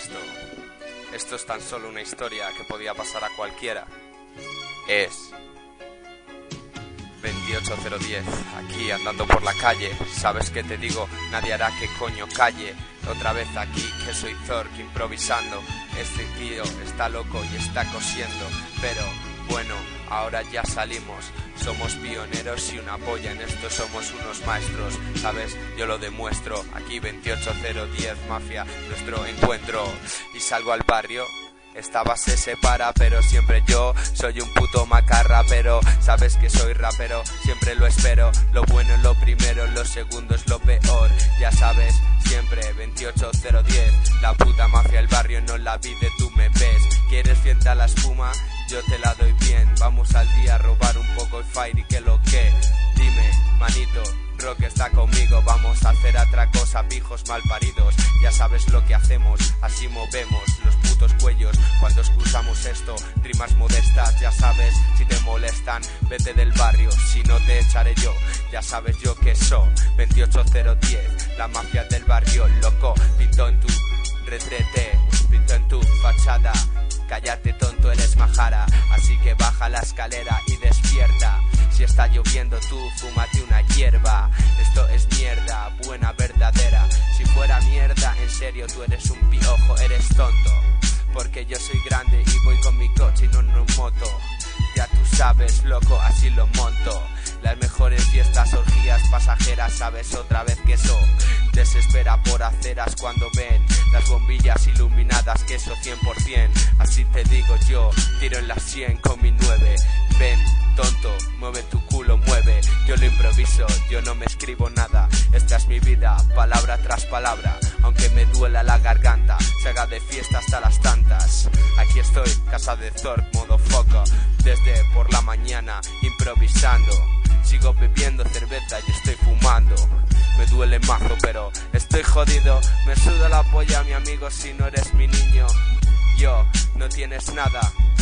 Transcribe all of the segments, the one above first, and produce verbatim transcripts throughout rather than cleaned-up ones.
esto. Esto es tan solo una historia que podía pasar a cualquiera. Es veintiocho cero diez, aquí andando por la calle. ¿Sabes qué te digo? Nadie hará que coño calle. Otra vez aquí, que soy Zork improvisando. Este tío está loco y está cosiendo, pero bueno, ahora ya salimos. Somos pioneros y una polla en esto, somos unos maestros, ¿sabes? Yo lo demuestro. Aquí veintiocho cero diez, mafia, nuestro encuentro. Y salgo al barrio. Esta base se para, pero siempre yo soy un puto macarra, pero sabes que soy rapero, siempre lo espero. Lo bueno es lo primero, lo segundo es lo peor. Ya sabes, siempre veintiocho cero diez. La puta mafia, el barrio no la vive, tú me ves. ¿Quieres fiesta la espuma? Yo te la doy bien. Vamos al día a robar un poco el fire y que lo que. Dime, manito, Rock está conmigo. Vamos a hacer otra cosa, pijos malparidos. Ya sabes lo que hacemos, así movemos los putos cuellos cuando escuchamos esto. Rimas modestas, ya sabes, si te molestan, vete del barrio, si no te echaré yo. Ya sabes yo que soy veintiocho cero diez, la mafia del barrio, loco. Pinto en tu retrete, pinto en tu fachada. Cállate tonto, eres majara, así que baja la escalera y despierta. Si está lloviendo tú, fúmate una hierba. Esto es mierda, buena, verdadera. Si fuera mierda, en serio tú eres un piojo, eres tonto. Porque yo soy grande y voy con mi coche y no en un moto. Ya tú sabes, loco, así lo monto. Las mejores fiestas, orgías pasajeras, sabes otra vez que eso desespera por aceras cuando ven las bombillas iluminadas, que eso cien por cien. Así te digo yo, tiro en las cien con mi nueve. Ven, tonto, mueve tu culo, mueve. Yo lo improviso, yo no me escribo nada. Esta es mi vida, palabra tras palabra. Aunque me duela la garganta, se haga de fiesta hasta las tantas. Aquí estoy, casa de Zork, modo foco. Desde por la mañana, improvisando. Sigo bebiendo cerveza y estoy fumando. Me duele mazo, pero estoy jodido. Me suda la polla, mi amigo, si no eres mi niño. Yo, no tienes nada.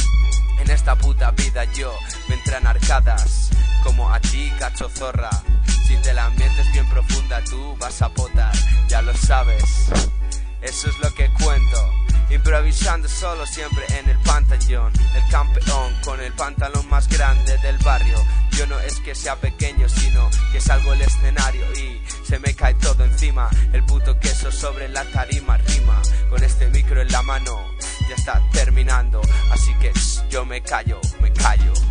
En esta puta vida yo me entran arcadas. Como a ti, cacho zorra. Si te la mientes bien profunda, tú vas a potar. Ya lo sabes, eso es lo que cuento. Improvisando solo siempre en el pantallón. El campeón con el pantalón más grande del barrio. Yo no es que sea pequeño, sino que salgo el escenario y se me cae todo encima. El puto queso sobre la tarima rima. Con este micro en la mano ya está terminando. Así que shh, yo me callo, me callo.